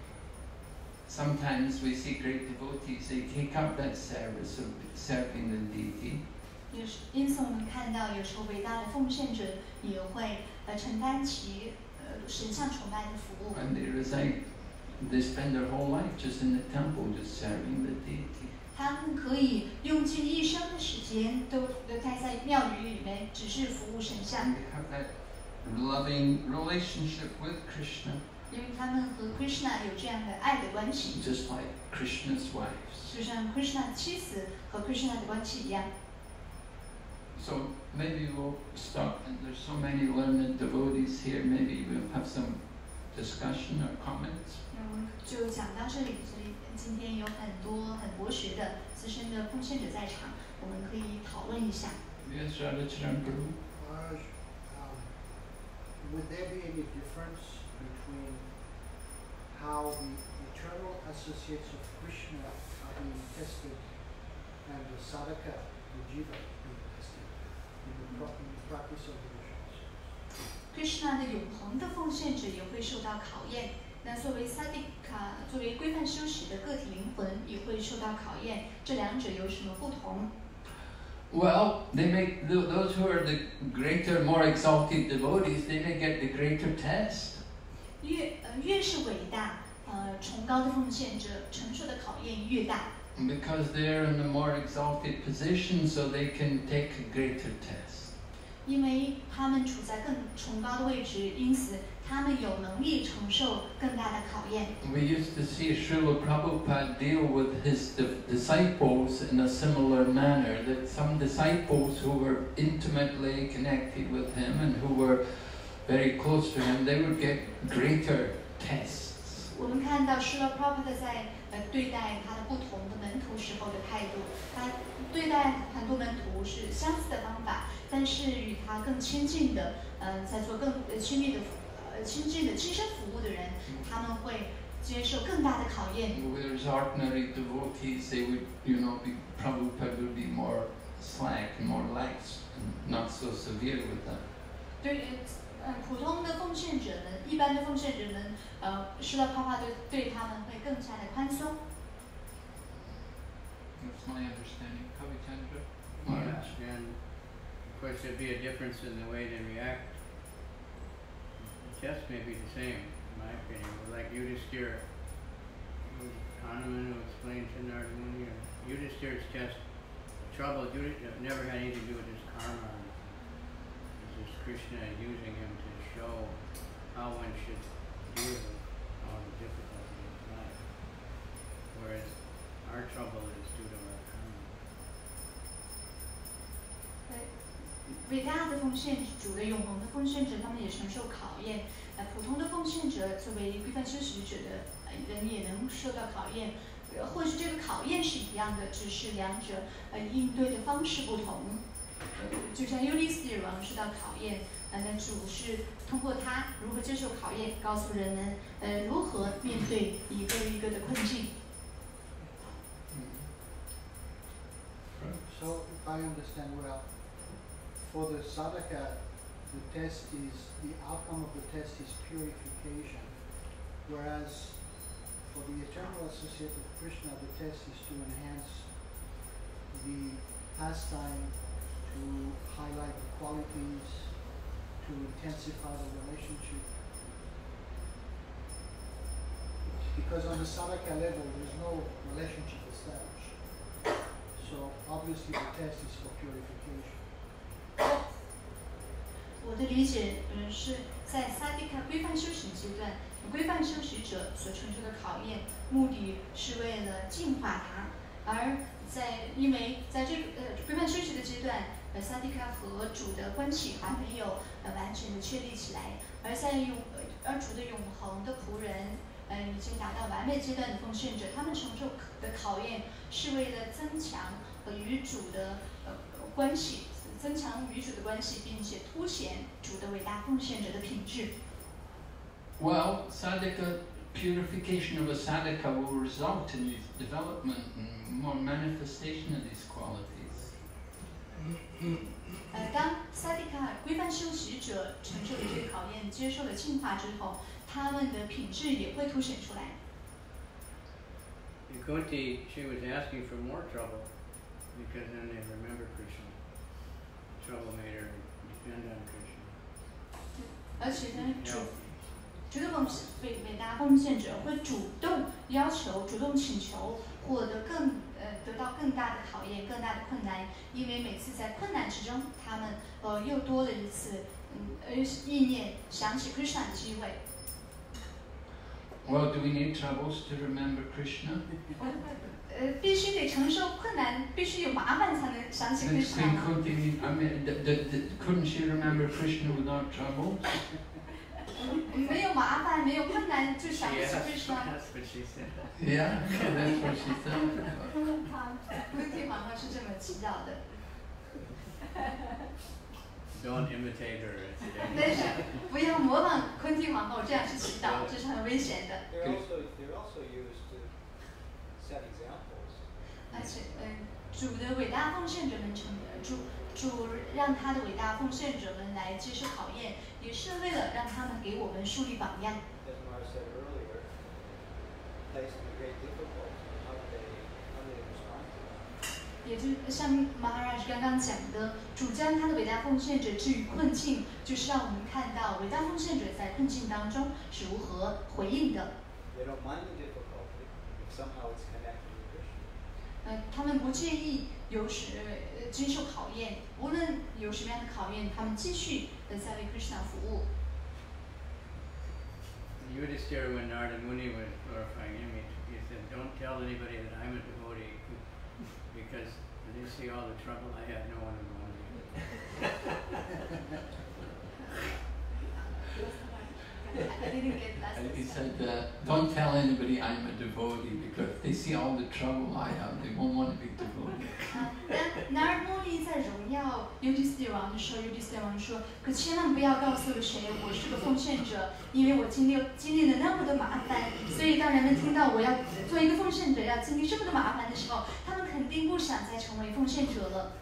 sometimes we see great devotees, they take up that service of serving the deity. 也是，因此我们看到有时候伟大的奉献者也会呃承担起呃神像崇拜的服务。 And they reside, they spend their whole life just in the temple, just serving the deity. 他们可以用尽一生的时间都都待在庙宇里面，只是服务神像， And they have that loving relationship with Krishna, 因为他们和 Krishna 有这样的爱的关系， just like Krishna's wives. 就像 Krishna 的妻子和 Krishna 的关系一样。 So maybe we'll stop, and there's so many learned devotees here, maybe we'll have some discussion or comments. 嗯，就讲到这里，所以今天有很多很博学的资深的奉献者在场，我们可以讨论一下。 Yes, Radhacharan Prabhu. Maharaj, um, would there be any difference between how the eternal associates of Krishna are being tested and the sadhaka, the jiva, being tested in the, pro- in the practice of devotions? Krishna 的永恒的奉献者也会受到考验。那作为萨迪卡，作为规范修持的个体灵魂也会受到考验。这两者有什么不同？ Well, they make th- those who are the greater, more exalted devotees, they may get the greater test. 越呃越是伟大呃崇高的奉献者，承受的考验越大， Because they're in a more exalted position, so they can take a greater test. 因为他们处在更崇高的位置，因此他们有能力承受更大的考验。 We used to see Srila Prabhupada deal with his di- disciples in a similar manner, that some disciples who were intimately connected with him and who were very close to him, they would get greater tests. 我们看到施乐 Prabhupada 在呃对待他的不同的门徒时候的态度，他对待很多门徒是相似的方法，但是与他更亲近的，呃，在做更呃亲密的呃亲近的亲身服务的人，他们会接受更大的考验。 Whereas ordinary devotees, they would, you know, be, Prabhupada would be more slack and more lax and not so severe with them. 对于呃普通的奉献者们，一般的奉献者们，呃，施乐 Prabhupada 对对他们会更加的宽松。 That's my understanding. Kavichandra? Yeah, Maharaj? and of course there'd be a difference in the way they react. The test may be the same, in my opinion. Like Yudhisthira, who Hanuman who explained to Narada Muni, Yudhisthira's test, the trouble Yudhishthira never had anything to do with his karma. It was just Krishna using him to show how one should deal with all the difficulties of life. Whereas our trouble is due to our karma. 伟大的奉献主的永恒的奉献者，他们也承受考验。呃，普通的奉献者作为规范修持者的呃人也能受到考验。 呃或许这个考验是一样的，只是两者呃应对的方式不同。呃，就像尤利斯王受到考验，呃，那主是通过他如何接受考验，告诉人们呃如何面对一个一个的困境。 So, if I understand well, for the sadhaka, the test is, the outcome of the test is purification, whereas for the eternal associate of Krishna, the test is to enhance the pastime, to highlight the qualities, to intensify the relationship. Because on the sadhaka level, there's no relationship established. So obviously the test is for purification. 我的理解，嗯，是在萨迪卡规范修行阶段，规范修行者所承受的考验，目的是为了净化它；而在因为在这个呃规范修行的阶段，呃，萨迪卡和主的关系还没有呃完全的确立起来，而在永呃而主的永恒的仆人，呃，已经达到完美阶段的奉献者，他们承受的考验是为了增强和与主的呃关系。 增强与主的关系，并且凸显主的伟大奉献者的品质。 Well, sadhaka, purification of a sadhaka will result in his development and more manifestation of these qualities. 呃，当萨迪卡规范修习者承受了这个考验，接受了净化之后，他们的品质也会凸显出来。 Kunti, she was asking for more trouble because then they remember Krishna. Trouble made her depend on Krishna. 而且呢，主 Help. 主的奉伟伟大奉献者会主动要求、主动请求获得更呃得到更大的考验、更大的困难，因为每次在困难之中，他们呃又多了一次嗯呃意念想起 Krishna 的机会。 Well, do we need troubles to remember Krishna? 呃，必须得承受困难，必须有麻烦才能想起 Then Krishna Queen 吗？ Kunti, I mean, d- d- d- couldn't she remember Krishna without trouble? 没有麻烦，没有困难，就 She 想起 asked, Krishna。 that's what she said. Yeah, that's what she said. 昆提皇后是这么祈祷的。 Don't imitate her. It's 但是 dangerous. 不要模仿昆提皇后这样去祈祷，这是很危险的。 They're also they're also used to set examples. 而且，嗯，主的伟大奉献者们成主主让他的伟大奉献者们来接受考验，也是为了让他们给我们树立榜样。 As Mara said earlier, placed in great difficulty. How do they how do they respond to that? 也就像马哈拉什刚刚讲的，主将他的伟大奉献者置于困境，就是让我们看到伟大奉献者在困境当中是如何回应的。 They don't mind the difficulty if somehow it's connected with Krishna. 呃，他们不介意有时呃经受考验，无论有什么样的考验，他们继续的在为 Krishna 服务。 Yudhishthira, when Narada Muni was glorifying him, he, he said, don't tell anybody that I'm a devotee because when you see all the trouble I had, no one would want me. I didn't get that. And he said, uh, don't tell anybody I'm a devotee because if they see all the trouble I have, they won't want to be devotee. 啊，当拿尔莫利在荣耀尤迪斯蒂王的时候，尤迪斯蒂王说：“可千万不要告诉谁我是个奉献者，因为我经历经历了那么多麻烦，所以当人们听到我要做一个奉献者，要经历这么多麻烦的时候，他们肯定不想再成为奉献者了。”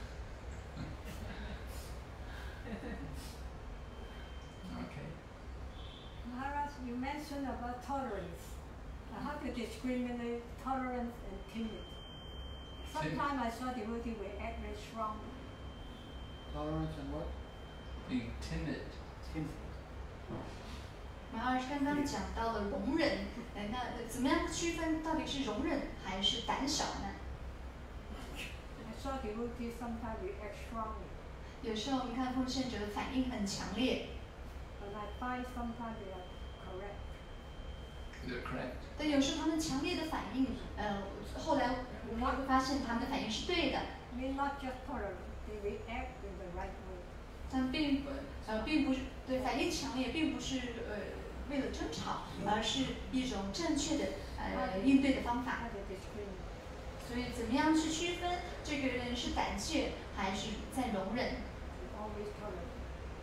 Okay. Maharaj, you mentioned about tolerance. Uh, how to discriminate tolerance and timid. Sometimes I saw devotee will act very strongly. Tolerance and what? Being timid. Timid. 马二刚刚讲到了容忍，呃，那怎么样区分到底是容忍还是胆小呢？ I saw devotee sometimes will act strongly, 有时候我们看奉献者的反应很强烈， but I find sometimes they are correct. They're correct. 但有时候他们强烈的反应，呃，后来我们会发现他们的反应是对的， I mean, not just tolerant, they will act in the right way. 但并不呃并不是对反应强烈，并不是呃为了争吵，而是一种正确的呃应对的方法。 How to discriminate. 所以怎么样去区分这个人是胆怯还是在容忍？ Always tolerate.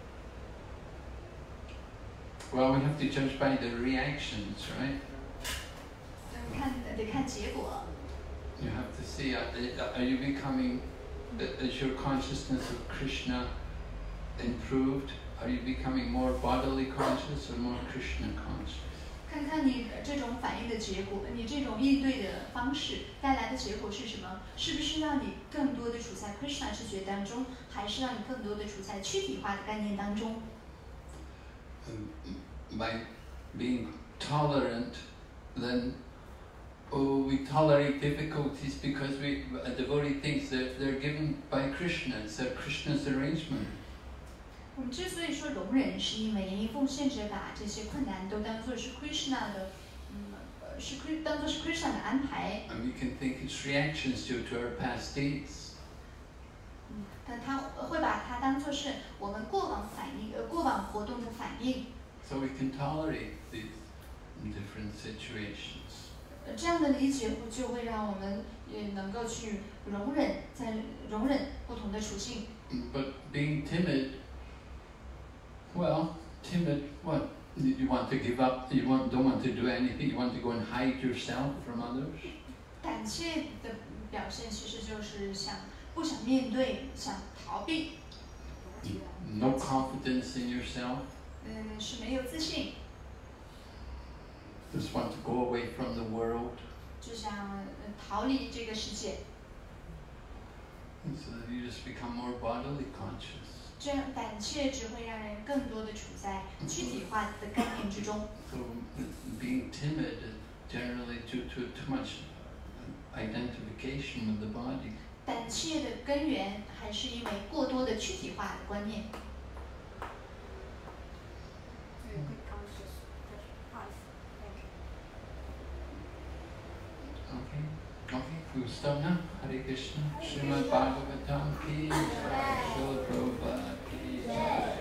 Well, we have to judge by the reactions, right? 嗯，看得看结果。 You have to see, uh, are you becoming, is your consciousness of Krishna improved? Are you becoming more bodily conscious or more Krishna conscious? 看看你这种反应的结果，你这种应对的方式带来的结果是什么？是不是让你更多的处在 Krishna 知觉当中，还是让你更多的处在躯体化的概念当中？ Um, by being tolerant, then oh, we tolerate difficulties because we, a devotee thinks that they're given by Krishna. It's a Krishna's arrangement. 我们之所以说容忍，是因为奉献者把这些困难都当作是 Krishna 的，嗯，呃是 Kri 当作是 Krishna 的安排。 And we can think it's reactions due to our past deeds. 嗯，但他会把它当作是我们过往反应，呃，过往活动的反应。 So we can tolerate these different situations. 呃，这样的理解就会让我们也能够去容忍，在容忍不同的处境。 But being timid, well, timid, what? You want to give up, you want, don't want to do anything, you want to go and hide yourself from others? 胆怯的表现其实就是想不想面对，想逃避。 No confidence in yourself, 嗯，是没有自信， just want to go away from the world. 就想呃逃离这个世界。 And so that you just become more bodily conscious. 这样胆怯只会让人更多的处在具体化的概念之中。 So being timid is generally due to too much identification with the body. 胆怯的根源还是因为过多的躯体化的观念。 Very good conscious advice. Thank you. Okay, okay, we'll stop now. Hare Krishna. Srimad Bhagavatam ki jai. Srila Prabhupada ki jai.